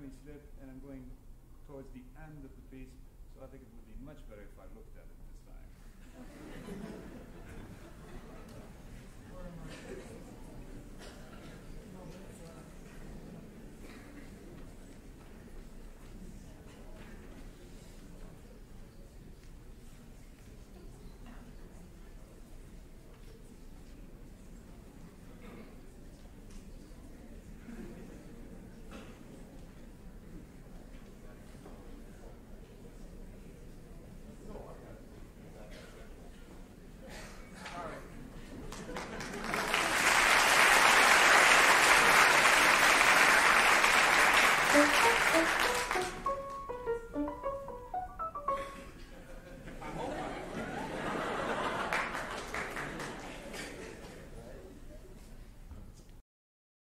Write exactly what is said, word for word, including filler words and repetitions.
slip, and I'm going towards the end of the piece, so I think it would be much better if I looked at it this time. Thank you.